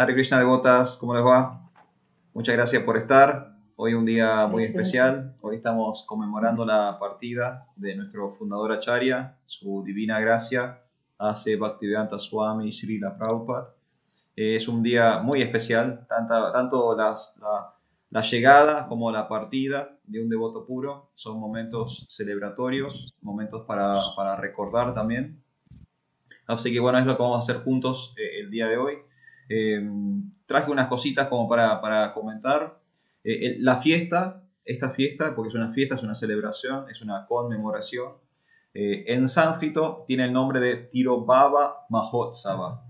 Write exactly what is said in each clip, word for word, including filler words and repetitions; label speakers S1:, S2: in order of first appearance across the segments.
S1: Hare Krishna devotas, ¿cómo les va? Muchas gracias por estar. Hoy un día muy especial. Hoy estamos conmemorando la partida de nuestro fundador Acharya, su divina gracia, A C Bhaktivedanta Swami Srila Prabhupada. Eh, es un día muy especial, tanta, tanto las, la, la llegada como la partida de un devoto puro. Son momentos celebratorios, momentos para, para recordar también. Así que bueno, es lo que vamos a hacer juntos eh, el día de hoy. Eh, traje unas cositas como para, para comentar. Eh, la fiesta, esta fiesta, porque es una fiesta, es una celebración, es una conmemoración, eh, en sánscrito tiene el nombre de Tirobhava Mahotsava.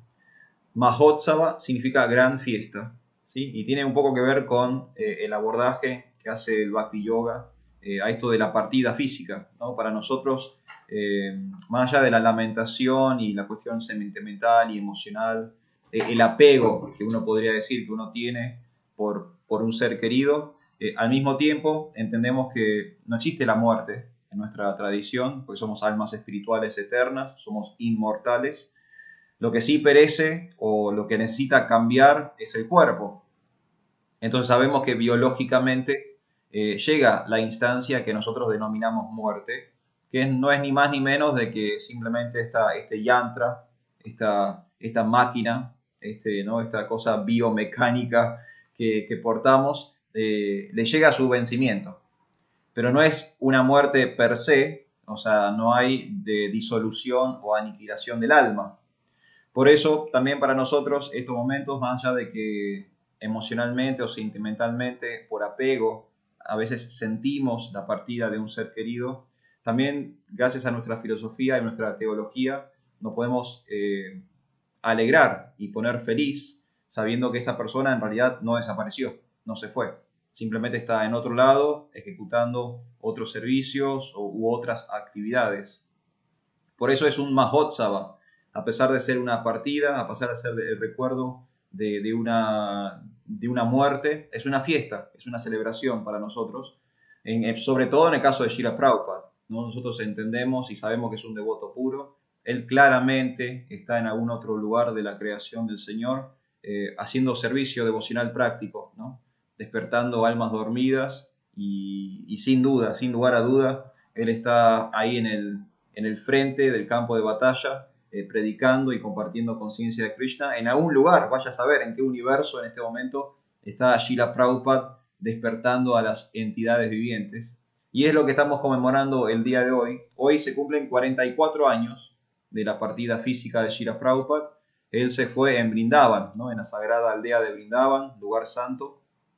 S1: Mahotsava significa gran fiesta, ¿sí? Y tiene un poco que ver con eh, el abordaje que hace el Bhakti Yoga eh, a esto de la partida física, ¿no? Para nosotros, eh, más allá de la lamentación y la cuestión sentimental y emocional, eh, el apego que uno podría decir que uno tiene por, por un ser querido, eh, al mismo tiempo entendemos que no existe la muerte en nuestra tradición, porque somos almas espirituales eternas, somos inmortales. Lo que sí perece o lo que necesita cambiar es el cuerpo. Entonces sabemos que biológicamente eh, llega la instancia que nosotros denominamos muerte, que no es ni más ni menos de que simplemente esta, este yantra, esta, esta máquina, este, ¿no? esta cosa biomecánica que, que portamos, eh, le llega a su vencimiento. Pero no es una muerte per se, o sea, no hay de disolución o aniquilación del alma. Por eso, también para nosotros, estos momentos, más allá de que emocionalmente o sentimentalmente, por apego, a veces sentimos la partida de un ser querido, también gracias a nuestra filosofía y nuestra teología, nos podemos eh, alegrar y poner feliz sabiendo que esa persona en realidad no desapareció, no se fue. Simplemente está en otro lado, ejecutando otros servicios u otras actividades. Por eso es un Mahotsava. A pesar de ser una partida, a pesar de ser el recuerdo de, de, una, de una muerte, es una fiesta, es una celebración para nosotros, en, sobre todo en el caso de Srila Prabhupada, ¿no? Nosotros entendemos y sabemos que es un devoto puro, él claramente está en algún otro lugar de la creación del Señor, eh, haciendo servicio devocional práctico, ¿no? Despertando almas dormidas y, y sin duda, sin lugar a duda, él está ahí en el, en el frente del campo de batalla, Eh, predicando y compartiendo conciencia de Krishna en algún lugar. Vaya a saber en qué universo en este momento está Srila Prabhupada despertando a las entidades vivientes. Y es lo que estamos conmemorando el día de hoy. Hoy se cumplen cuarenta y cuatro años de la partida física de Srila Prabhupada. Él se fue en Brindavan, ¿no? En la sagrada aldea de Brindavan, lugar santo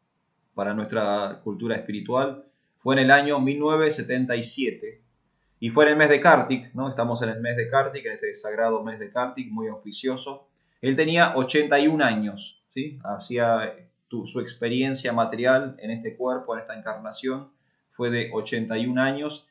S1: para nuestra cultura espiritual. Fue en el año mil novecientos setenta y siete. Y fue en el mes de Kartik, ¿no? Estamos en el mes de Kartik, en este sagrado mes de Kartik, muy auspicioso. Él tenía ochenta y un años, ¿sí? Hacía tu, su experiencia material en este cuerpo, en esta encarnación, fue de ochenta y un años.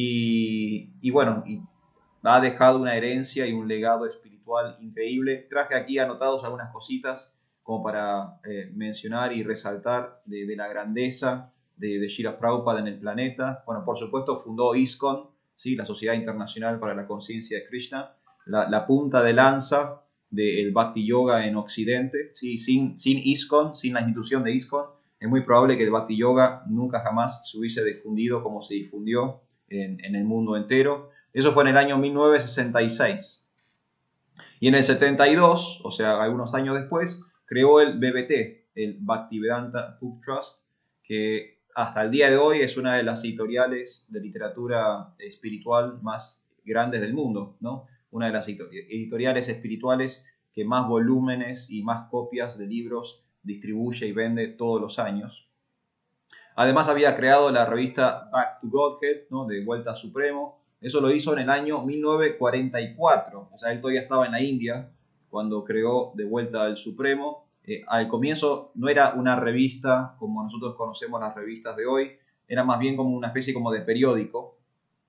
S1: Y, y bueno, y ha dejado una herencia y un legado espiritual increíble. Traje aquí anotados algunas cositas como para eh, mencionar y resaltar de, de la grandeza de, de Srila Prabhupada en el planeta. Bueno, por supuesto, fundó ISKCON, ¿sí? La Sociedad Internacional para la Conciencia de Krishna, la, la punta de lanza del Bhakti Yoga en Occidente. ¿Sí? Sin, sin ISKCON, sin la institución de ISKCON, es muy probable que el Bhakti Yoga nunca jamás se hubiese difundido como se difundió en, en el mundo entero. Eso fue en el año mil novecientos sesenta y seis. Y en el setenta y dos, o sea, algunos años después, creó el B B T, el Bhaktivedanta Book Trust, que hasta el día de hoy es una de las editoriales de literatura espiritual más grandes del mundo, ¿no? Una de las editoriales espirituales que más volúmenes y más copias de libros distribuye y vende todos los años. Además había creado la revista Back to Godhead, ¿no? De Vuelta a Supremo. Eso lo hizo en el año mil novecientos cuarenta y cuatro, o sea, él todavía estaba en la India cuando creó De Vuelta al Supremo. Eh, al comienzo no era una revista como nosotros conocemos las revistas de hoy, era más bien como una especie como de periódico.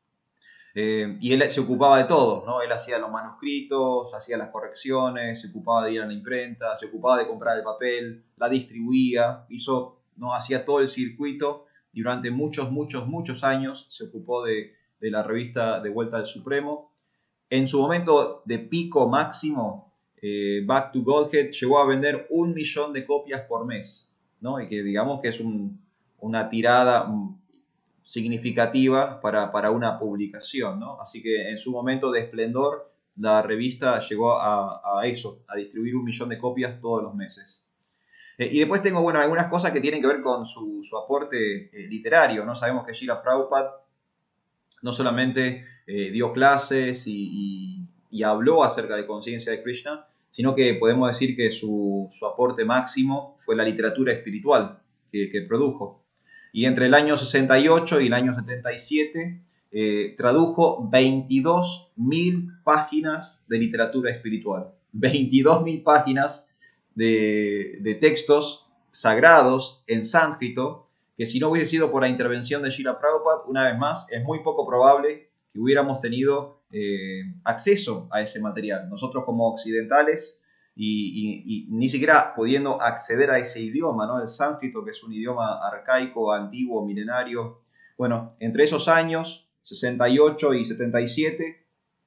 S1: Eh, y él se ocupaba de todo, ¿no? Él hacía los manuscritos, hacía las correcciones, se ocupaba de ir a la imprenta, se ocupaba de comprar el papel, la distribuía, hizo, ¿no? Hacía todo el circuito y durante muchos, muchos, muchos años se ocupó de, de la revista De Vuelta al Supremo. En su momento de pico máximo, eh, Back to Godhead llegó a vender un millón de copias por mes, ¿no? Y que digamos que es un, una tirada significativa para, para una publicación, ¿no? Así que en su momento de esplendor, la revista llegó a, a eso, a distribuir un millón de copias todos los meses. Eh, y después tengo, bueno, algunas cosas que tienen que ver con su, su aporte eh, literario, ¿no? Sabemos que Srila Prabhupada no solamente eh, dio clases y, y, y habló acerca de conciencia de Krishna, sino que podemos decir que su, su aporte máximo fue la literatura espiritual que, que produjo. Y entre el año sesenta y ocho y el año setenta y siete eh, tradujo veintidós mil páginas de literatura espiritual. veintidós mil páginas de, de textos sagrados en sánscrito, que si no hubiese sido por la intervención de Srila Prabhupada, una vez más, es muy poco probable que hubiéramos tenido eh, acceso a ese material. Nosotros como occidentales, y, y, y ni siquiera pudiendo acceder a ese idioma, ¿no? El sánscrito, que es un idioma arcaico, antiguo, milenario. Bueno, entre esos años, sesenta y ocho y setenta y siete,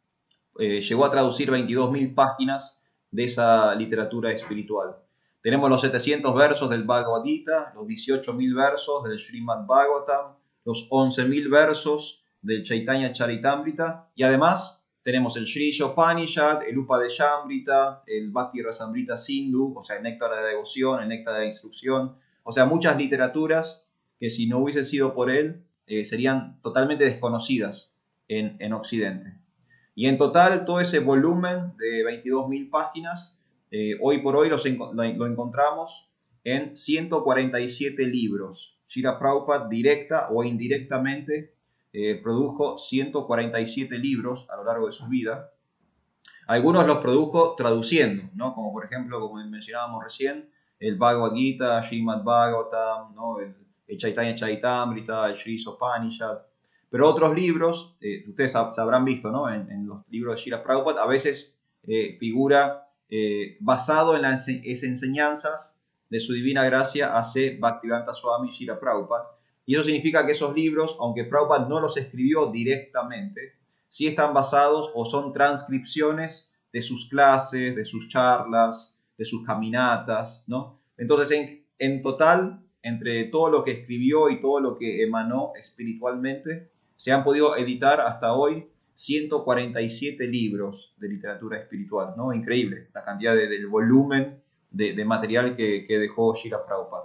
S1: eh, llegó a traducir veintidós mil páginas de esa literatura espiritual. Tenemos los setecientos versos del Bhagavad Gita, los dieciocho mil versos del Srimad Bhagavatam, los once mil versos del Chaitanya Charitamrita, y además tenemos el Sri Upanishad, el Upadeshamrita, el Bhakti Rasamrita Sindhu, o sea, el néctar de la devoción, el néctar de la instrucción, o sea, muchas literaturas que si no hubiese sido por él, eh, serían totalmente desconocidas en, en Occidente. Y en total, todo ese volumen de veintidós mil páginas, eh, hoy por hoy los, lo, lo encontramos en ciento cuarenta y siete libros. Srila Prabhupada, directa o indirectamente, eh, produjo ciento cuarenta y siete libros a lo largo de su vida. Algunos los produjo traduciendo, ¿no? Como por ejemplo, como mencionábamos recién, el Bhagavad Gita, Srimad Bhagavatam, ¿no? el, el Chaitanya Charitamrita, el Sri Upanishad. Pero otros libros, eh, ustedes habrán visto, ¿no? En, en los libros de Srila Prabhupada, a veces eh, figura eh, basado en las enseñanzas de su divina gracia hace Bhaktivedanta Swami Srila Prabhupada. Y eso significa que esos libros, aunque Prabhupada no los escribió directamente, sí están basados o son transcripciones de sus clases, de sus charlas, de sus caminatas, ¿no? Entonces, en, en total, entre todo lo que escribió y todo lo que emanó espiritualmente, se han podido editar hasta hoy ciento cuarenta y siete libros de literatura espiritual, ¿no? Increíble la cantidad de, del volumen de, de material que, que dejó Srila Prabhupada.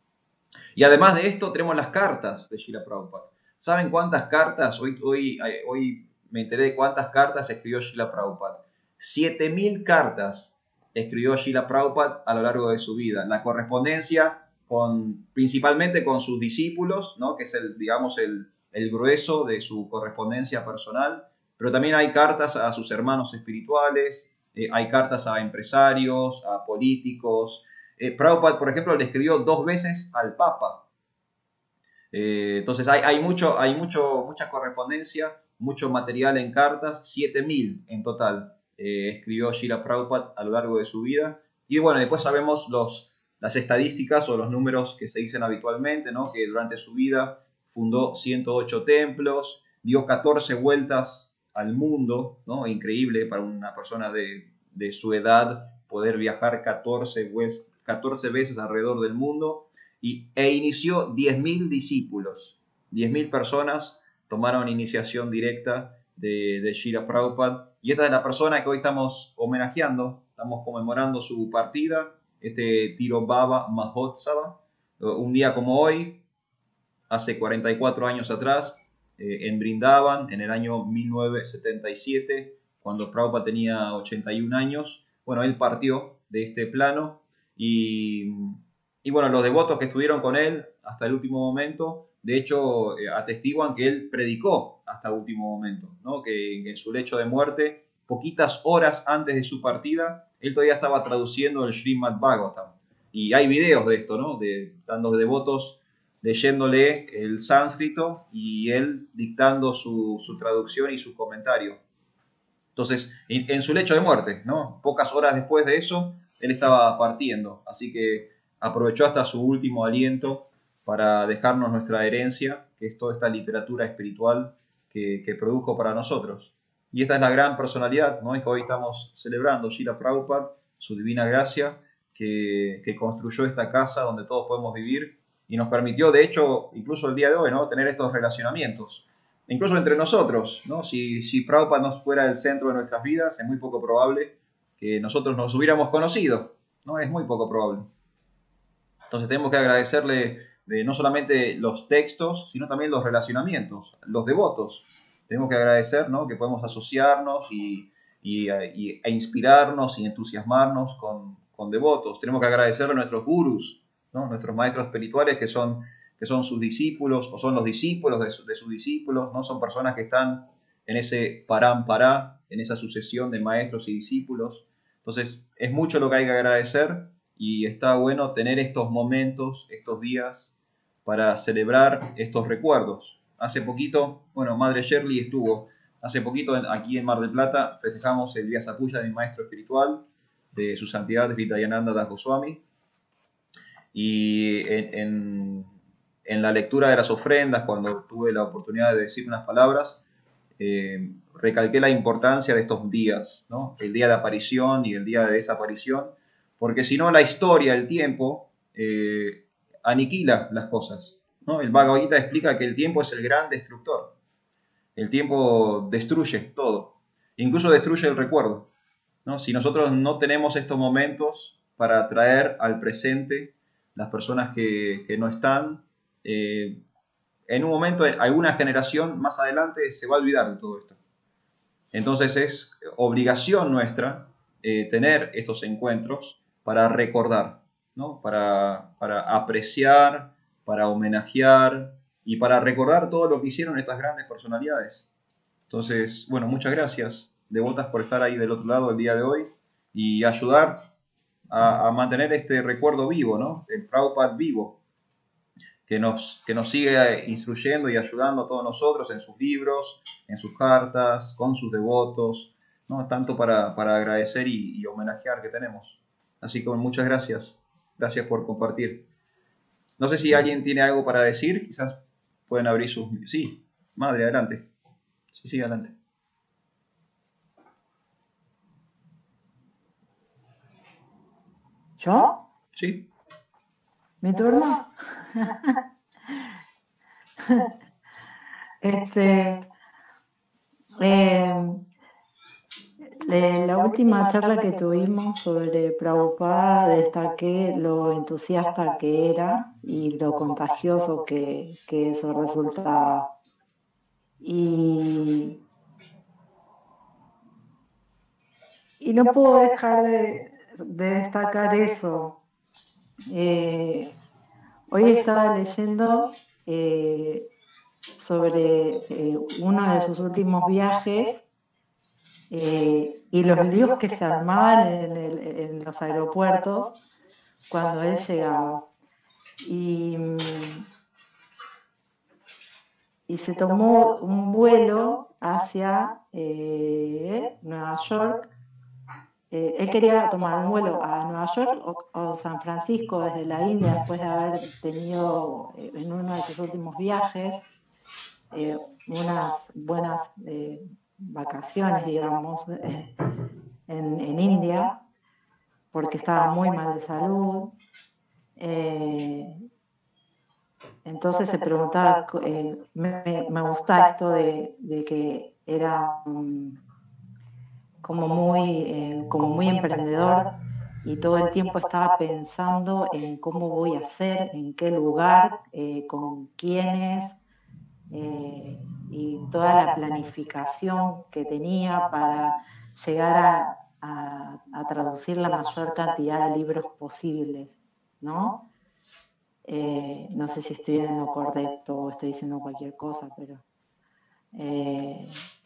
S1: Y además de esto tenemos las cartas de Srila Prabhupada. ¿Saben cuántas cartas? Hoy, hoy, hoy me enteré de cuántas cartas escribió Srila Prabhupada. siete mil cartas escribió Srila Prabhupada a lo largo de su vida. La correspondencia con, principalmente con sus discípulos, ¿no? Que es el, digamos, el, el grueso de su correspondencia personal, pero también hay cartas a sus hermanos espirituales, eh, hay cartas a empresarios, a políticos. Eh, Prabhupada, por ejemplo, le escribió dos veces al Papa. Eh, entonces hay, hay, mucho, hay mucho, mucha correspondencia, mucho material en cartas, siete mil en total eh, escribió Srila Prabhupada a lo largo de su vida. Y bueno, después sabemos los, las estadísticas o los números que se dicen habitualmente, ¿no? Que durante su vida fundó ciento ocho templos, dio catorce vueltas al mundo, ¿no? Increíble para una persona de, de su edad poder viajar catorce veces alrededor del mundo, y, e inició diez mil discípulos. diez mil personas tomaron iniciación directa de, de Srila Prabhupada, y esta es la persona que hoy estamos homenajeando, estamos conmemorando su partida, este Tirobhava Mahotsava, un día como hoy, hace cuarenta y cuatro años atrás, eh, en Brindavan, en el año mil novecientos setenta y siete, cuando Prabhupada tenía ochenta y un años. Bueno, él partió de este plano y, y bueno, los devotos que estuvieron con él hasta el último momento, de hecho, eh, atestiguan que él predicó hasta el último momento, ¿no? Que, que en su lecho de muerte, poquitas horas antes de su partida, él todavía estaba traduciendo el Srimad Bhagavatam. Y hay videos de esto, ¿no? De tantos devotos leyéndole el sánscrito y él dictando su, su traducción y su comentario. Entonces, en, en su lecho de muerte, ¿no? Pocas horas después de eso, él estaba partiendo. Así que aprovechó hasta su último aliento para dejarnos nuestra herencia, que es toda esta literatura espiritual que, que produjo para nosotros. Y esta es la gran personalidad, ¿no? Y que hoy estamos celebrando, Srila Prabhupada, su divina gracia, que, que construyó esta casa donde todos podemos vivir y nos permitió, de hecho, incluso el día de hoy, ¿no? Tener estos relacionamientos, incluso entre nosotros, ¿no? Si, si Prabhupada no fuera el centro de nuestras vidas, es muy poco probable que nosotros nos hubiéramos conocido, ¿no? Es muy poco probable. Entonces tenemos que agradecerle de no solamente los textos, sino también los relacionamientos, los devotos. Tenemos que agradecer, ¿no? Que podemos asociarnos y, y, y, e inspirarnos y entusiasmarnos con, con devotos. Tenemos que agradecerle a nuestros gurús, ¿no? Nuestros maestros espirituales que son, que son sus discípulos o son los discípulos de, su, de sus discípulos, ¿no? Son personas que están en ese parámpara, en esa sucesión de maestros y discípulos. Entonces es mucho lo que hay que agradecer. Y está bueno tener estos momentos, estos días, para celebrar estos recuerdos. Hace poquito, bueno, Madre Shirley estuvo, hace poquito aquí en Mar del Plata, festejamos el Vyasapuja de mi maestro espiritual, de su santidad Vidayananda Das Goswami. Y en, en, en la lectura de las ofrendas, cuando tuve la oportunidad de decir unas palabras, eh, recalqué la importancia de estos días, ¿no? El día de aparición y el día de desaparición, porque si no la historia, el tiempo, eh, aniquila las cosas, ¿no? El Bhagavad Gita explica que el tiempo es el gran destructor. El tiempo destruye todo, incluso destruye el recuerdo, ¿no? Si nosotros no tenemos estos momentos para traer al presente las personas que, que no están, eh, en un momento, en alguna generación más adelante se va a olvidar de todo esto. Entonces es obligación nuestra eh, tener estos encuentros para recordar, ¿no? Para, para apreciar, para homenajear y para recordar todo lo que hicieron estas grandes personalidades. Entonces, bueno, muchas gracias, devotas, por estar ahí del otro lado el día de hoy y ayudar a, a mantener este recuerdo vivo, ¿no? El Prabhupada vivo, que nos, que nos sigue instruyendo y ayudando a todos nosotros en sus libros, en sus cartas, con sus devotos, ¿no? Tanto para, para agradecer y, y homenajear que tenemos. Así que muchas gracias. Gracias por compartir. No sé si alguien tiene algo para decir, quizás pueden abrir sus... Sí, madre, adelante. Sí, sí, adelante.
S2: ¿Yo?
S1: Sí.
S2: ¿Mi turno? este, eh, la última charla que tuvimos sobre Prabhupada destaqué lo entusiasta que era y lo contagioso que, que eso resultaba. Y, y no puedo dejar de, de destacar eso. Eh, hoy estaba leyendo eh, sobre eh, uno de sus últimos viajes eh, y los líos que se armaban en, el, en los aeropuertos cuando él llegaba. Y, y se tomó un vuelo hacia eh, Nueva York. Eh, él quería tomar un vuelo a Nueva York o, o San Francisco desde la India después de haber tenido eh, en uno de sus últimos viajes eh, unas buenas eh, vacaciones, digamos, eh, en, en India, porque estaba muy mal de salud. Eh, entonces se preguntaba, eh, me, me gusta esto de, de que era um, como muy, eh, como muy emprendedor y todo el tiempo estaba pensando en cómo voy a hacer, en qué lugar, eh, con quiénes, eh, y toda la planificación que tenía para llegar a, a, a traducir la mayor cantidad de libros posibles, ¿no? Eh, no sé si estoy en lo correcto o estoy diciendo cualquier cosa, pero... Eh,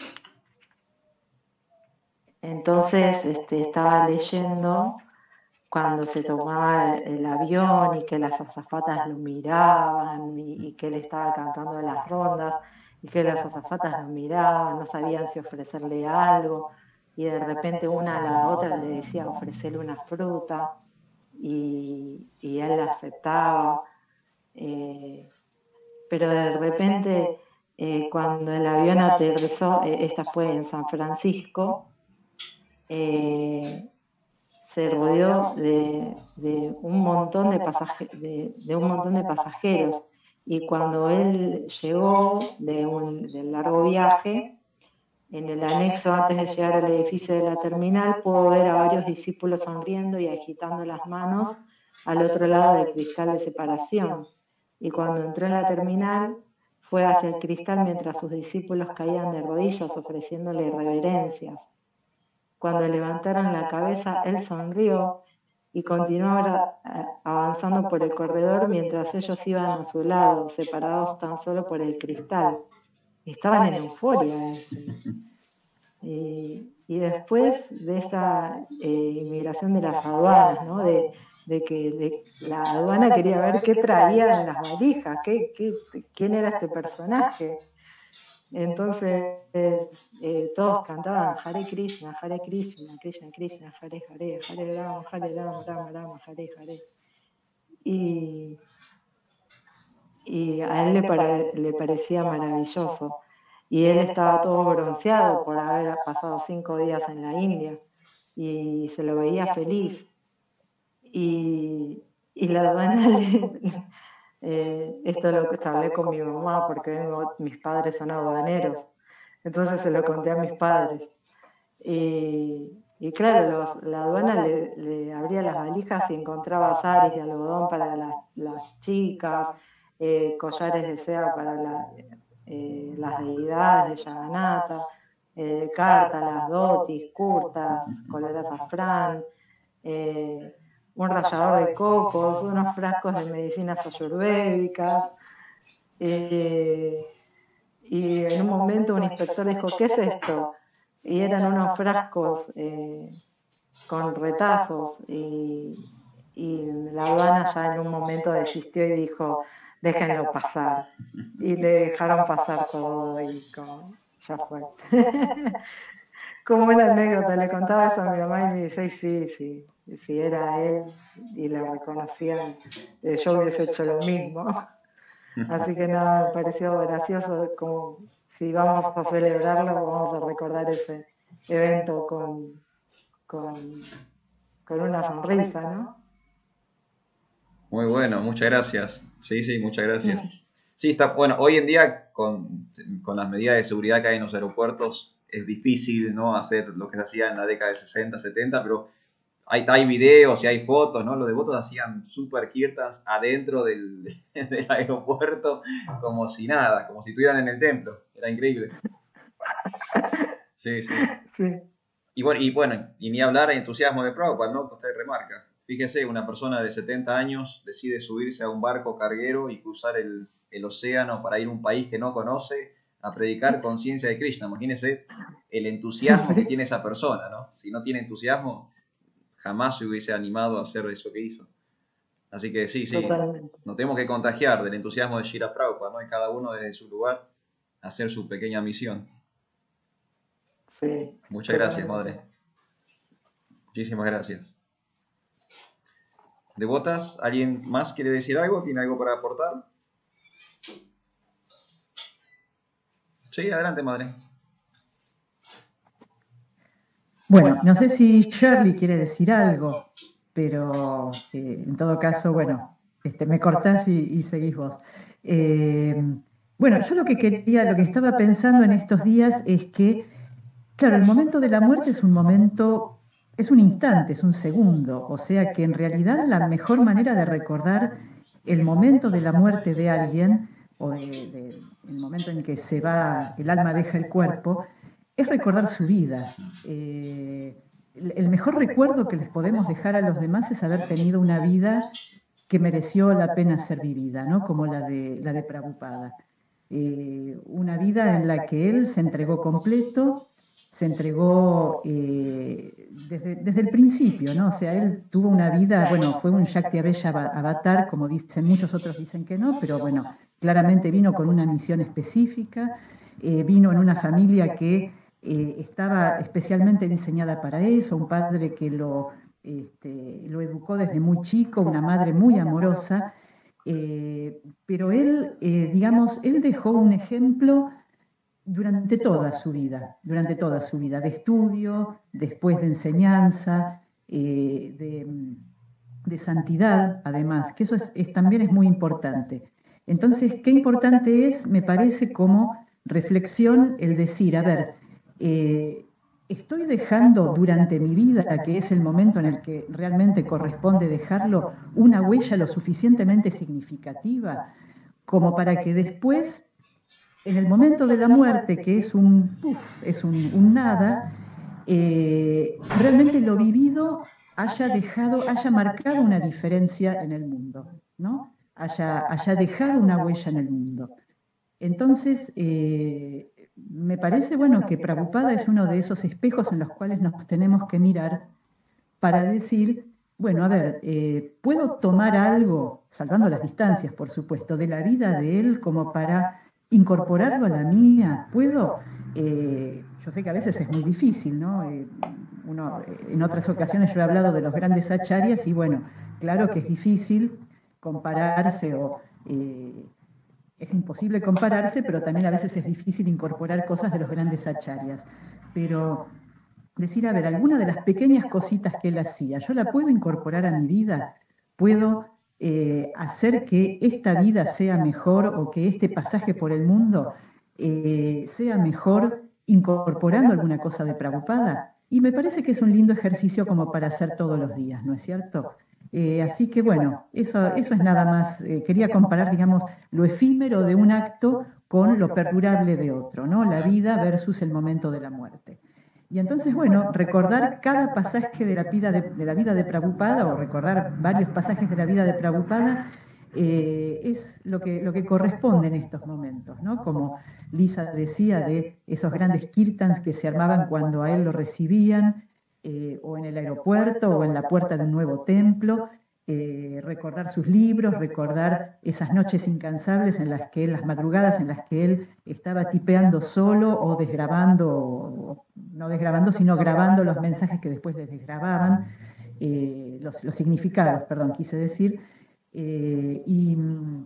S2: entonces este, estaba leyendo cuando se tomaba el, el avión y que las azafatas lo miraban y, y que él estaba cantando en las rondas y que las azafatas lo miraban, no sabían si ofrecerle algo y de repente una a la otra le decía ofrecerle una fruta y, y él la aceptaba, eh, pero de repente eh, cuando el avión aterrizó, eh, esta fue en San Francisco, eh, se rodeó de, de un montón de, pasaje, de, de un montón de pasajeros, y cuando él llegó de un del largo viaje, en el anexo antes de llegar al edificio de la terminal, pudo ver a varios discípulos sonriendo y agitando las manos al otro lado del cristal de separación. Y cuando entró en la terminal, fue hacia el cristal mientras sus discípulos caían de rodillas ofreciéndole reverencias. Cuando levantaron la cabeza, él sonrió y continuó avanzando por el corredor mientras ellos iban a su lado, separados tan solo por el cristal. Estaban en euforia. Y, y después de esta eh, inmigración de las aduanas, ¿no? de, de que de, la aduana quería ver qué traía en las valijas, qué, qué, quién era este personaje. Entonces eh, todos cantaban Hare Krishna, Hare Krishna, Krishna Krishna, Hare Hare, Hare Rama, Hare Rama, Rama Rama, Hare Hare. Y, y a él le, pare, le parecía maravilloso. Y él estaba todo bronceado por haber pasado cinco días en la India y se lo veía feliz. Y, y la aduana le, eh, esto lo charlé con mi mamá porque vengo, mis padres son aduaneros, entonces se lo conté a mis padres. Y, y claro, los, la aduana le, le abría las valijas y encontraba azares de algodón para las, las chicas, eh, collares de seda para la, eh, las deidades de Yaganata, eh, cartas, las dotis, curtas, color azafrán, eh, un rallador de cocos, unos frascos de medicinas ayurvédicas. Eh, y en un momento un inspector dijo, ¿qué es esto? Y eran unos frascos eh, con retazos, y, y la aduana ya en un momento desistió y dijo, déjenlo pasar. Y le dejaron pasar todo y como, ya fue. Como una anécdota, le contaba eso a mi mamá y me dice, sí, sí, si era él y la reconocían, eh, yo hubiese hecho lo mismo. Así que nada, me pareció gracioso, como si vamos a celebrarlo, vamos a recordar ese evento con, con, con una sonrisa, ¿no?
S1: Muy bueno, muchas gracias. Sí, sí, muchas gracias. Sí, está bueno. Hoy en día, con, con las medidas de seguridad que hay en los aeropuertos, es difícil, ¿no?, hacer lo que se hacía en la década de sesenta, setenta, pero hay, hay videos y hay fotos, ¿no? Los devotos hacían super kirtans adentro del, del aeropuerto como si nada, como si estuvieran en el templo. Era increíble. Sí, sí. Sí. Y bueno, y bueno, y ni hablar de entusiasmo de Prabhupada, ¿no?, que usted remarca. Fíjese, una persona de setenta años decide subirse a un barco carguero y cruzar el, el océano para ir a un país que no conoce a predicar conciencia de Krishna. Imagínese el entusiasmo que tiene esa persona, ¿no? Si no tiene entusiasmo, jamás se hubiese animado a hacer eso que hizo. Así que sí, sí, Totalmente. Nos tenemos que contagiar del entusiasmo de Srila Prabhupada, ¿no? Y cada uno desde su lugar hacer su pequeña misión.
S2: Sí.
S1: Muchas gracias, madre. Muchísimas gracias. Devotas, ¿alguien más quiere decir algo? ¿Tiene algo para aportar? Sí, adelante, madre.
S3: Bueno, no sé si Shirley quiere decir algo, pero eh, en todo caso, bueno, este, me cortás y, y seguís vos. Eh, bueno, yo lo que quería, lo que estaba pensando en estos días es que, claro, el momento de la muerte es un momento, es un instante, es un segundo, o sea que en realidad la mejor manera de recordar el momento de la muerte de alguien, o de, de, el momento en que se va, el alma deja el cuerpo, es recordar su vida. Eh, el mejor recuerdo que les podemos dejar a los demás es haber tenido una vida que mereció la pena ser vivida, ¿no?, como la de, la de Prabhupada. Eh, una vida en la que él se entregó completo, se entregó eh, desde, desde el principio, ¿no? O sea, él tuvo una vida, bueno, fue un Shakti-Abheya avatar, como dicen muchos, otros dicen que no, pero bueno, claramente vino con una misión específica, eh, vino en una familia que eh, estaba especialmente diseñada para eso, un padre que lo, este, lo educó desde muy chico, una madre muy amorosa, Eh, pero él, eh, digamos, él dejó un ejemplo durante toda su vida, durante toda su vida, de estudio, después de enseñanza, eh, de, de santidad, además, que eso es, es, también es muy importante. Entonces, qué importante es, me parece, como reflexión el decir, a ver, eh, estoy dejando durante mi vida, que es el momento en el que realmente corresponde dejarlo, una huella lo suficientemente significativa como para que después, en el momento de la muerte, que es un puff, es un, un nada, eh, realmente lo vivido haya dejado, haya marcado una diferencia en el mundo, ¿no? Haya, haya dejado una huella en el mundo. Entonces, eh, me parece, bueno, que Prabhupada es uno de esos espejos en los cuales nos tenemos que mirar para decir, bueno, a ver, eh, ¿puedo tomar algo, salvando las distancias, por supuesto, de la vida de él como para incorporarlo a la mía? ¿Puedo? Eh, yo sé que a veces es muy difícil, ¿no? Eh, uno, en otras ocasiones yo he hablado de los grandes acharyas y bueno, claro que es difícil compararse o... Eh, es imposible compararse, pero también a veces es difícil incorporar cosas de los grandes acharyas. Pero decir, a ver, alguna de las pequeñas cositas que él hacía, yo la puedo incorporar a mi vida, puedo eh, hacer que esta vida sea mejor o que este pasaje por el mundo eh, sea mejor incorporando alguna cosa de Prabhupada. Y me parece que es un lindo ejercicio como para hacer todos los días, ¿no es cierto? Eh, así que bueno, eso, eso es nada más. Eh, quería comparar, digamos, lo efímero de un acto con lo perdurable de otro, ¿no? La vida versus el momento de la muerte. Y entonces, bueno, recordar cada pasaje de la vida de, de, la vida de Prabhupada o recordar varios pasajes de la vida de Prabhupada eh, es lo que, lo que corresponde en estos momentos, ¿no? Como Lisa decía, de esos grandes kirtans que se armaban cuando a él lo recibían, eh, o en el aeropuerto, o en la puerta de un nuevo templo, eh, recordar sus libros, recordar esas noches incansables en las que él, las madrugadas en las que él estaba tipeando solo o desgrabando, o, no desgrabando, sino grabando los mensajes que después les desgrababan, eh, los, los significados, perdón, quise decir, eh, y,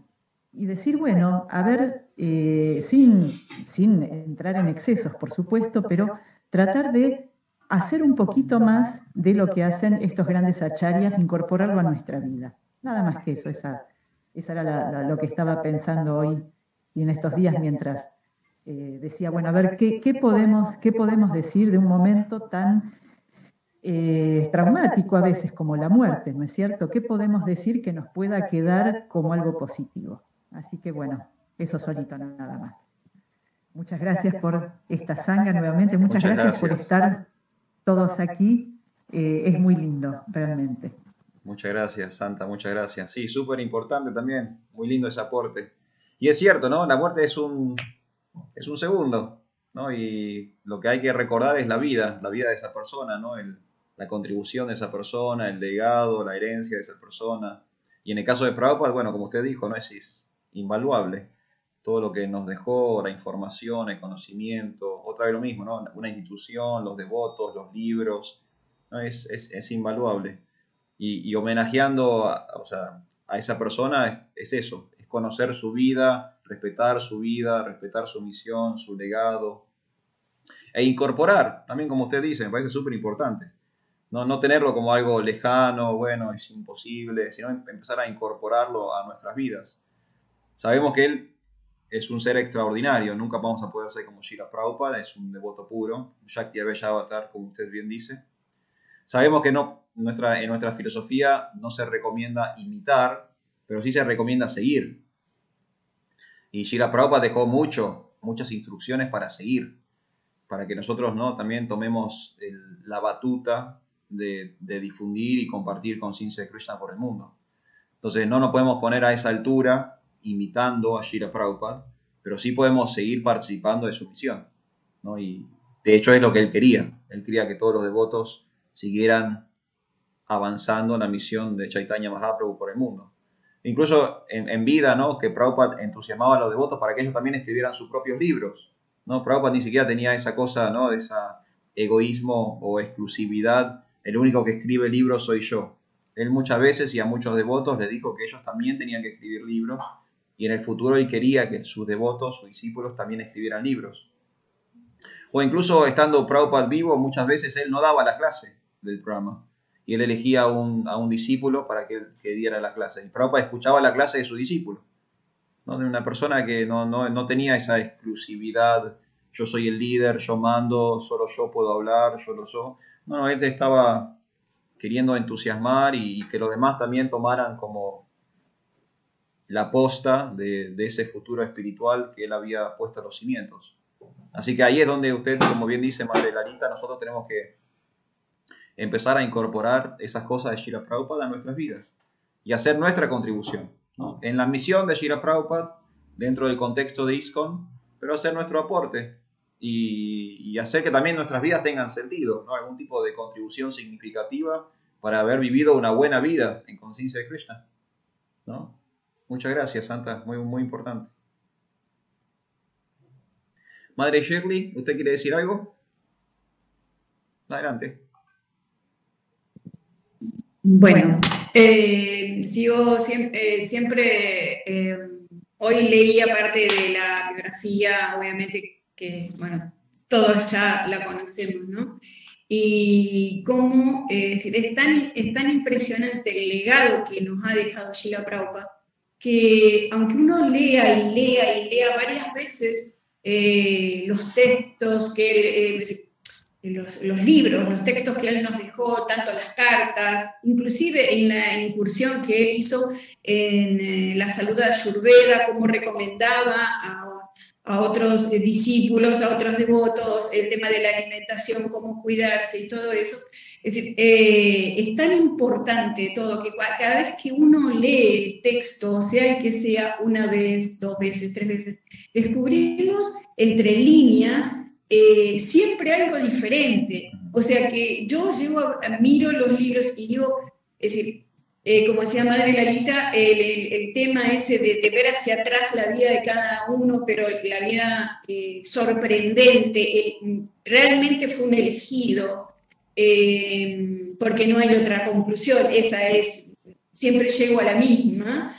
S3: y decir, bueno, a ver, eh, sin, sin entrar en excesos, por supuesto, pero tratar de hacer un poquito más de lo que hacen estos grandes acharyas, incorporarlo a nuestra vida. Nada más que eso, esa, esa era la, la, lo que estaba pensando hoy y en estos días mientras eh, decía, bueno, a ver, ¿qué, qué, podemos, ¿qué podemos decir de un momento tan eh, traumático a veces como la muerte, ¿no es cierto? ¿Qué podemos decir que nos pueda quedar como algo positivo? Así que bueno, eso solito nada más. Muchas gracias por esta sanga nuevamente, muchas, muchas gracias, gracias por estar todos aquí, eh, es muy lindo, realmente.
S1: Muchas gracias, Santa, muchas gracias. Sí, súper importante también, muy lindo ese aporte. Y es cierto, ¿no? La muerte es un, es un segundo, ¿no? Y lo que hay que recordar es la vida, la vida de esa persona, ¿no? El, la contribución de esa persona, el legado, la herencia de esa persona. Y en el caso de Prabhupada, bueno, como usted dijo, ¿no? Es, es invaluable. Todo lo que nos dejó, la información, el conocimiento, otra vez lo mismo, ¿no? Una institución, los devotos, los libros, ¿no? Es, es, es invaluable. Y, y homenajeando a, o sea, a esa persona es, es eso, es conocer su vida, respetar su vida, respetar su misión, su legado, e incorporar, también como usted dice, me parece súper importante, no, no tenerlo como algo lejano, bueno, es imposible, sino empezar a incorporarlo a nuestras vidas. Sabemos que él es un ser extraordinario, nunca vamos a poder ser como Srila Prabhupada, es un devoto puro, Shakti Abhaya Avatar, como usted bien dice. Sabemos que no, nuestra, en nuestra filosofía no se recomienda imitar, pero sí se recomienda seguir. Y Srila Prabhupada dejó mucho, muchas instrucciones para seguir, para que nosotros, ¿no?, también tomemos el, la batuta de, de difundir y compartir conciencia de Krishna por el mundo. Entonces no nos podemos poner a esa altura imitando a Srila Prabhupada, pero sí podemos seguir participando de su misión, ¿no? Y de hecho es lo que él quería. Él quería que todos los devotos siguieran avanzando en la misión de Chaitanya Mahaprabhu por el mundo. Incluso en, en vida, ¿no?, que Prabhupada entusiasmaba a los devotos para que ellos también escribieran sus propios libros, ¿no? Prabhupada ni siquiera tenía esa cosa, ¿no?, de ese egoísmo o exclusividad. El único que escribe libros soy yo. él muchas veces y a muchos devotos les dijo que ellos también tenían que escribir libros, y en el futuro él quería que sus devotos, sus discípulos, también escribieran libros. O incluso estando Prabhupada vivo, muchas veces él no daba la clase del programa, y él elegía a un, a un discípulo para que, que diera la clase. Y Prabhupada escuchaba la clase de su discípulo, ¿no? De una persona que no, no, no tenía esa exclusividad, yo soy el líder, yo mando, solo yo puedo hablar, yo lo soy. No, no, él estaba queriendo entusiasmar y, y que los demás también tomaran como la posta de, de ese futuro espiritual que él había puesto los cimientos. Así que ahí es donde usted, como bien dice Madre Lalita, nosotros tenemos que empezar a incorporar esas cosas de Srila Prabhupada a nuestras vidas y hacer nuestra contribución, ¿no? En la misión de Srila Prabhupada, dentro del contexto de ISKCON, pero hacer nuestro aporte y, y hacer que también nuestras vidas tengan sentido, ¿no? Algún tipo de contribución significativa para haber vivido una buena vida en conciencia de Krishna, ¿no? Muchas gracias, Santa, muy, muy importante. Madre Shirley, ¿usted quiere decir algo? Adelante.
S4: Bueno, eh, sigo siempre, eh, siempre eh, hoy leí aparte de la biografía, obviamente que, bueno, todos ya la conocemos, ¿no? Y cómo eh, es, tan, es tan impresionante el legado que nos ha dejado Srila Prabhupada, que aunque uno lea y lea y lea varias veces eh, los textos que él, eh, los, los libros, los textos que él nos dejó, tanto las cartas, inclusive en la incursión que él hizo en eh, la salud de Ayurveda, cómo recomendaba a, a otros discípulos, a otros devotos, el tema de la alimentación, cómo cuidarse y todo eso. Es decir, eh, es tan importante todo que cada vez que uno lee el texto, sea el que sea una vez, dos veces, tres veces, descubrimos entre líneas eh, siempre algo diferente. O sea que yo llego a, miro los libros y digo, es decir, eh, como decía Madre Lalita, el, el, el tema ese de, de ver hacia atrás la vida de cada uno, pero la vida eh, sorprendente, eh, realmente fue un elegido. Eh, porque no hay otra conclusión, esa es, siempre llego a la misma,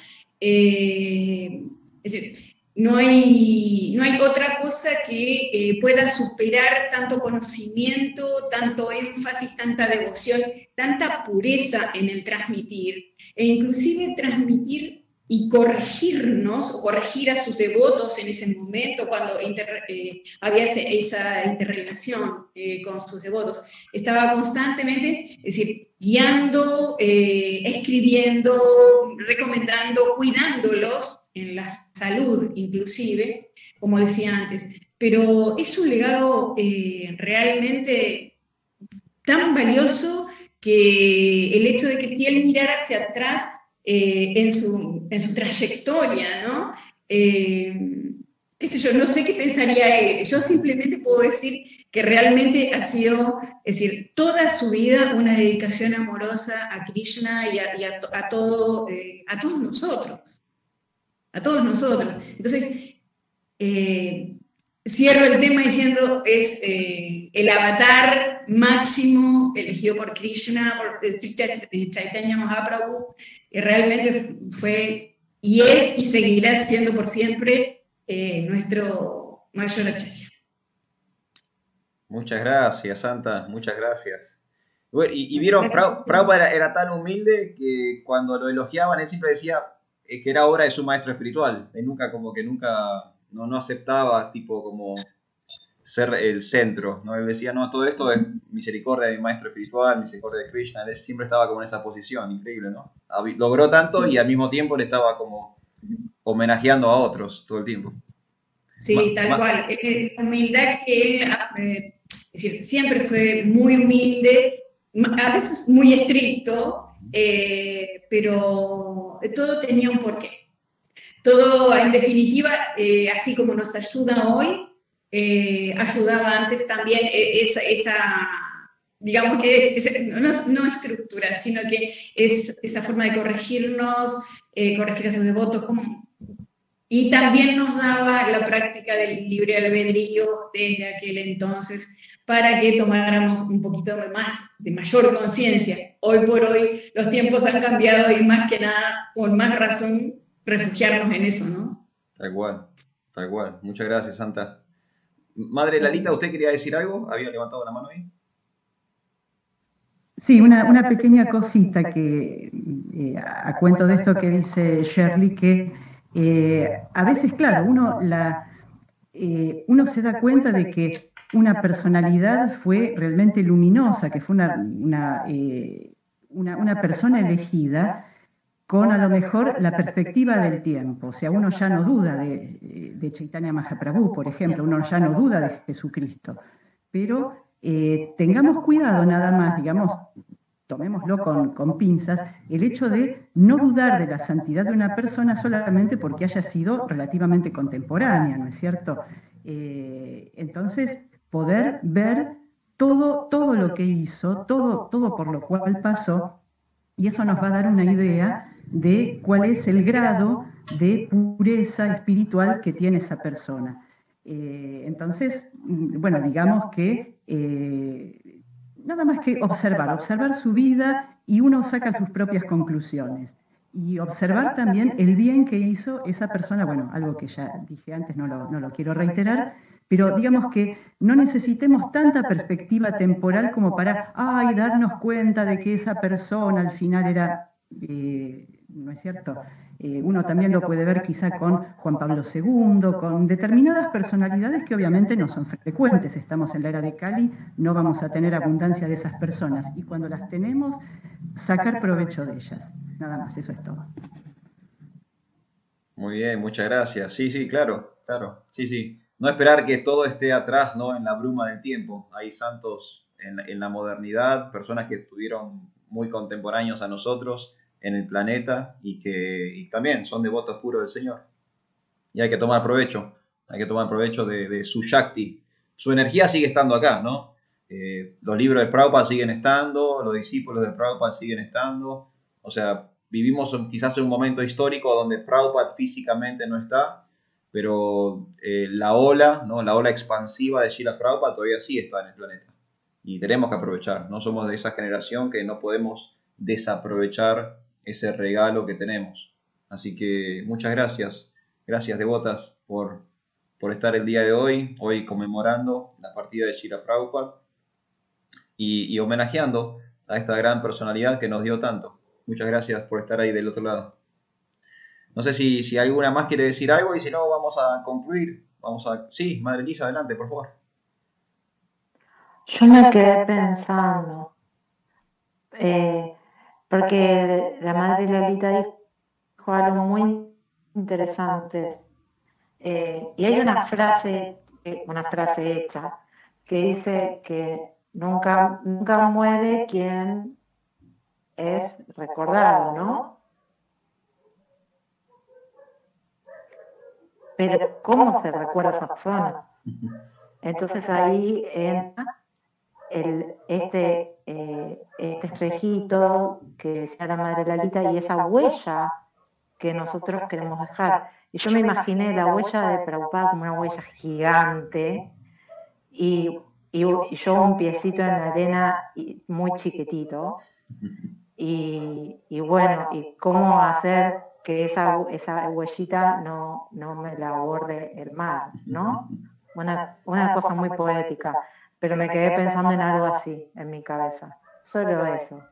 S4: eh, es decir, no hay, no hay otra cosa que eh, pueda superar tanto conocimiento, tanto énfasis, tanta devoción, tanta pureza en el transmitir, e inclusive transmitir y corregirnos, o corregir a sus devotos en ese momento, cuando inter, eh, había ese, esa interrelación eh, con sus devotos. Estaba constantemente, es decir, guiando, eh, escribiendo, recomendando, cuidándolos en la salud inclusive, como decía antes. Pero es un legado eh, realmente tan valioso que el hecho de que si él mirara hacia atrás, Eh, en, su, en su trayectoria, ¿no? Eh, qué sé yo, no sé qué pensaría él. Yo simplemente puedo decir que realmente ha sido, es decir, toda su vida una dedicación amorosa a Krishna y a, y a, a, todo, eh, a todos nosotros. A todos nosotros. Entonces, eh, cierro el tema diciendo, es eh, el avatar máximo elegido por Krishna, por Sri Chaitanya Mahaprabhu, que realmente fue, y es, y seguirá siendo por siempre eh, nuestro mayor acharya.
S1: Muchas gracias, Santa, muchas gracias. Bueno, y, y vieron, Prabhupada era, era tan humilde que cuando lo elogiaban, él siempre decía que era obra de su maestro espiritual. Él nunca, como que nunca... No, no aceptaba tipo como ser el centro, ¿no? Él decía, no, todo esto es misericordia de mi maestro espiritual, misericordia de Krishna. Él siempre estaba como en esa posición, increíble, ¿no? Logró tanto y al mismo tiempo le estaba como homenajeando a otros todo el tiempo.
S4: Sí, ma, tal ma, cual. La humildad que él, eh, es decir, siempre fue muy humilde, a veces muy estricto, eh, pero todo tenía un porqué. Todo, en definitiva, eh, así como nos ayuda hoy, eh, ayudaba antes también esa, esa digamos que es, es, no, no estructura, sino que es esa forma de corregirnos, eh, corregir a sus devotos, como, y también nos daba la práctica del libre albedrío desde aquel entonces para que tomáramos un poquito más de mayor conciencia. Hoy por hoy los tiempos han cambiado y más que nada, con más razón, refugiarnos en eso, ¿no?
S1: Tal cual, tal cual. Muchas gracias, Santa. Madre Lalita, ¿usted quería decir algo? ¿Había levantado la mano ahí?
S3: Sí, una, una pequeña cosita que, eh, a cuento de esto que dice Shirley, que eh, a veces, claro, uno, la, eh, uno se da cuenta de que una personalidad fue realmente luminosa, que fue una, una, eh, una, una persona elegida con a lo mejor la perspectiva del tiempo. O sea, uno ya no duda de, de Chaitanya Mahaprabhu, por ejemplo, uno ya no duda de Jesucristo, pero eh, tengamos cuidado nada más, digamos, tomémoslo con, con pinzas, el hecho de no dudar de la santidad de una persona solamente porque haya sido relativamente contemporánea, ¿no es cierto? Eh, entonces, poder ver todo, todo lo que hizo, todo, todo por lo cual pasó, y eso nos va a dar una idea de cuál es el grado de pureza espiritual que tiene esa persona. Eh, entonces, bueno, digamos que eh, nada más que observar, observar su vida y uno saca sus propias conclusiones. Y observar también el bien que hizo esa persona, bueno, algo que ya dije antes, no lo, no lo quiero reiterar, pero digamos que no necesitemos tanta perspectiva temporal como para, ay, darnos cuenta de que esa persona al final era, eh, ¿no es cierto? Eh, uno también lo puede ver quizá con Juan Pablo segundo, con determinadas personalidades que obviamente no son frecuentes. Estamos en la era de Kali, no vamos a tener abundancia de esas personas. Y cuando las tenemos, sacar provecho de ellas. Nada más, eso es todo.
S1: Muy bien, muchas gracias. Sí, sí, claro, claro. Sí, sí. No esperar que todo esté atrás, ¿no? En la bruma del tiempo. Hay santos en, en la modernidad, personas que estuvieron muy contemporáneos a nosotros en el planeta y que y también son devotos puros del Señor. Y hay que tomar provecho, hay que tomar provecho de, de su Shakti. Su energía sigue estando acá, ¿no? Eh, los libros de Prabhupada siguen estando, los discípulos de Prabhupada siguen estando. O sea, vivimos quizás en un momento histórico donde Prabhupada físicamente no está, pero eh, la ola, ¿no? La ola expansiva de Srila Prabhupada todavía sí está en el planeta. Y tenemos que aprovechar. No somos de esa generación que no podemos desaprovechar ese regalo que tenemos. Así que muchas gracias, gracias devotas por, por estar el día de hoy, hoy conmemorando la partida de Srila Prabhupada y, y homenajeando a esta gran personalidad que nos dio tanto. Muchas gracias por estar ahí del otro lado. No sé si, si alguna más quiere decir algo y si no vamos a concluir. Vamos a... Sí, Madre Elisa, adelante, por favor.
S2: Yo me quedé pensando, eh, porque la Madre Lalita dijo algo muy interesante. Eh, y hay una frase, una frase hecha, que dice que nunca, nunca muere quien es recordado, ¿no? Pero ¿cómo se recuerda esa persona? Entonces ahí entra el, este, eh, este espejito que decía la Madre Lalita y esa huella que nosotros queremos dejar. Y yo me imaginé la huella de Prabhupada como una huella gigante y, y, y yo un piecito en la arena muy chiquitito. Y, y bueno, y cómo hacer que esa, esa huellita no, no me la borde el mar, ¿no? Una, una cosa muy poética, pero me quedé pensando en algo así en mi cabeza. Solo eso.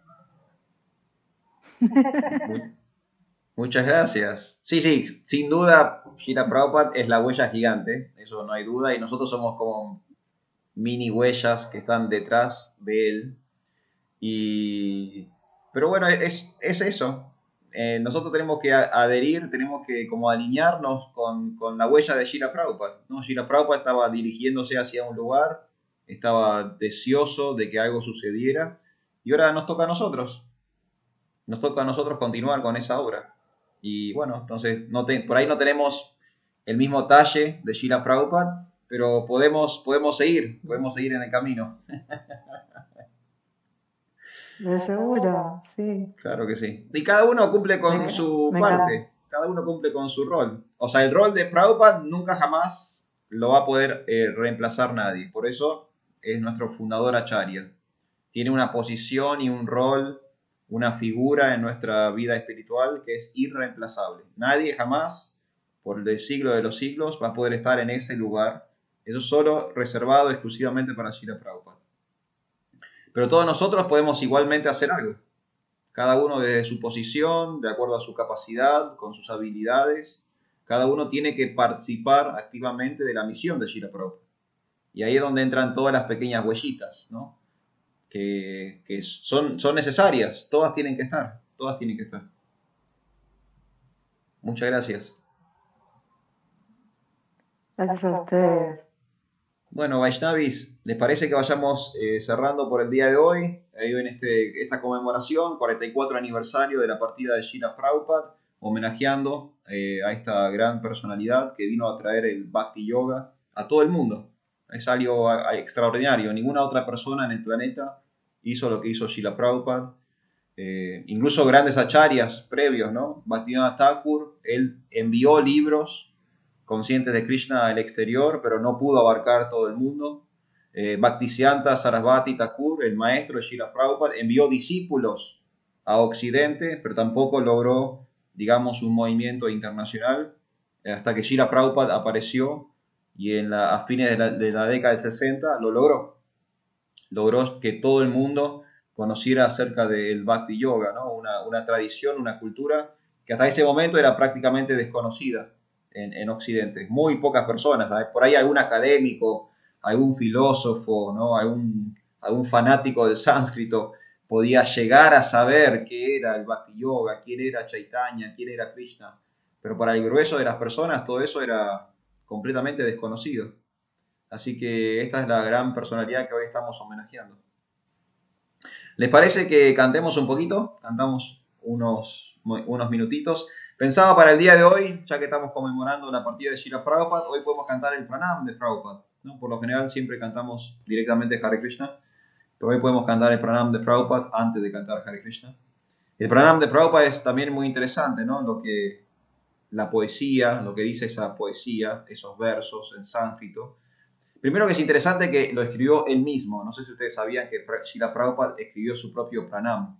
S1: Muchas gracias. Sí, sí, sin duda, Srila Prabhupada es la huella gigante, eso no hay duda, y nosotros somos como mini huellas que están detrás de él. Y... Pero bueno, es, es eso. Eh, nosotros tenemos que adherir, tenemos que como alinearnos con, con la huella de Srila Prabhupada, ¿no? Srila Prabhupada estaba dirigiéndose hacia un lugar, estaba deseoso de que algo sucediera, y ahora nos toca a nosotros. Nos toca a nosotros continuar con esa obra. Y bueno, entonces no te, por ahí no tenemos el mismo talle de Srila Prabhupada, pero podemos, podemos seguir, podemos seguir en el camino.
S2: De seguro, sí.
S1: Claro que sí. Y cada uno cumple con
S2: Me-
S1: su
S2: me
S1: parte,
S2: encanta.
S1: cada uno cumple con su rol. O sea, el rol de Prabhupada nunca jamás lo va a poder eh, reemplazar nadie. Por eso es nuestro fundador Acharya. Tiene una posición y un rol, una figura en nuestra vida espiritual que es irreemplazable. Nadie jamás, por el siglo de los siglos, va a poder estar en ese lugar. Eso es solo reservado exclusivamente para Srila Prabhupada. Pero todos nosotros podemos igualmente hacer algo. Cada uno desde su posición, de acuerdo a su capacidad, con sus habilidades. Cada uno tiene que participar activamente de la misión de Srila Prabhupada. Y ahí es donde entran todas las pequeñas huellitas, ¿no? Que, que son, son necesarias. Todas tienen que estar. Todas tienen que estar. Muchas gracias.
S2: Gracias a ustedes.
S1: Bueno, Vaishnavis, ¿les parece que vayamos eh, cerrando por el día de hoy? Eh, en este, esta conmemoración, cuarenta y cuatro aniversario de la partida de Srila Prabhupada, homenajeando eh, a esta gran personalidad que vino a traer el Bhakti Yoga a todo el mundo. Es algo a, a, extraordinario. Ninguna otra persona en el planeta hizo lo que hizo Srila Prabhupada. Eh, incluso grandes acharyas previos, ¿no? Bhaktivinoda Thakur, él envió libros conscientes de Krishna al exterior, pero no pudo abarcar todo el mundo. Eh, Bhaktisiddhanta Sarasvati Thakur, el maestro de Srila Prabhupada, envió discípulos a Occidente, pero tampoco logró, digamos, un movimiento internacional, eh, hasta que Srila Prabhupada apareció y en la, a fines de la, de la década del sesenta lo logró. Logró que todo el mundo conociera acerca del Bhakti Yoga, ¿no? Una, una tradición, una cultura que hasta ese momento era prácticamente desconocida en, en Occidente. Muy pocas personas, ¿sabes? Por ahí algún académico, algún filósofo, ¿no? algún, algún fanático del sánscrito podía llegar a saber qué era el Bhakti Yoga, quién era Chaitanya, quién era Krishna. Pero para el grueso de las personas todo eso era completamente desconocido. Así que esta es la gran personalidad que hoy estamos homenajeando. ¿Les parece que cantemos un poquito? Cantamos unos, unos minutitos. Pensaba para el día de hoy, ya que estamos conmemorando la partida de Srila Prabhupada, hoy podemos cantar el pranam de Prabhupada, ¿no? Por lo general siempre cantamos directamente Hare Krishna, pero hoy podemos cantar el pranam de Prabhupada antes de cantar Hare Krishna. El pranam de Prabhupada es también muy interesante, ¿no? Lo que, la poesía, lo que dice esa poesía, esos versos en sánscrito. Primero que es interesante que lo escribió él mismo. No sé si ustedes sabían que Srila Prabhupada escribió su propio pranam,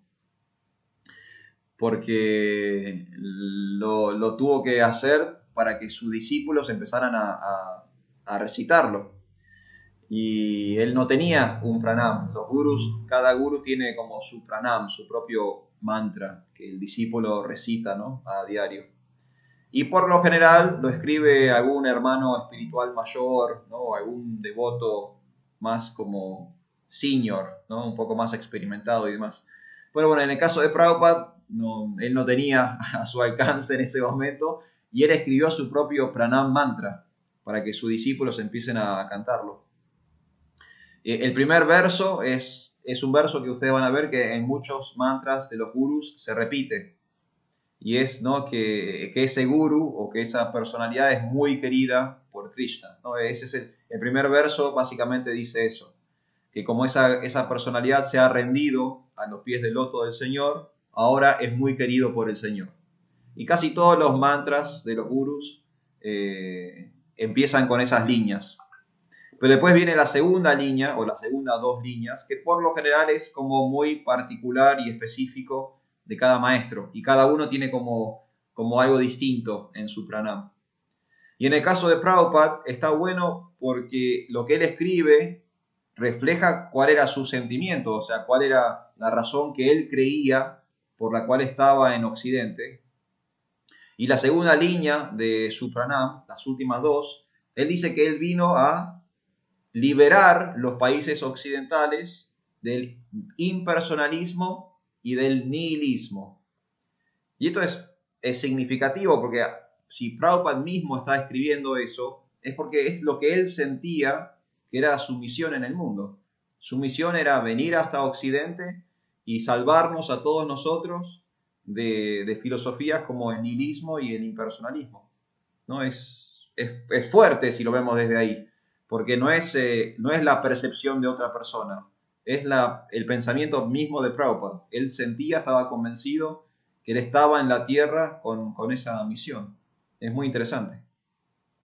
S1: porque lo, lo tuvo que hacer para que sus discípulos empezaran a, a, a recitarlo. Y él no tenía un pranam. Los gurus, cada guru tiene como su pranam, su propio mantra que el discípulo recita, ¿no? A diario. Y por lo general lo escribe algún hermano espiritual mayor, ¿no? O algún devoto más como senior, ¿no? Un poco más experimentado y demás. Pero bueno, en el caso de Prabhupada, no, él no tenía a su alcance en ese momento y él escribió su propio pranam mantra para que sus discípulos empiecen a cantarlo. El primer verso es, es un verso que ustedes van a ver que en muchos mantras de los gurus se repite. Y es, ¿no? que, que ese guru o que esa personalidad es muy querida por Krishna, ¿no? Ese es el, el primer verso, básicamente dice eso, que como esa, esa personalidad se ha rendido a los pies del loto del Señor, ahora es muy querido por el Señor. Y casi todos los mantras de los gurus eh, empiezan con esas líneas. Pero después viene la segunda línea, o las segundas dos líneas, que por lo general es como muy particular y específico de cada maestro, y cada uno tiene como, como algo distinto en su pranam. Y en el caso de Prabhupada está bueno porque lo que él escribe refleja cuál era su sentimiento, o sea, cuál era la razón que él creía por la cual estaba en Occidente. Y la segunda línea de su pranam, las últimas dos, él dice que él vino a liberar los países occidentales del impersonalismo y del nihilismo. Y esto es, es significativo porque si Prabhupada mismo está escribiendo eso, es porque es lo que él sentía que era su misión en el mundo. Su misión era venir hasta Occidente y salvarnos a todos nosotros de, de filosofías como el nihilismo y el impersonalismo. ¿No? Es, es, es fuerte si lo vemos desde ahí, porque no es, eh, no es la percepción de otra persona. Es la, el pensamiento mismo de Prabhupada. Él sentía, estaba convencido que él estaba en la tierra con, con esa misión. Es muy interesante.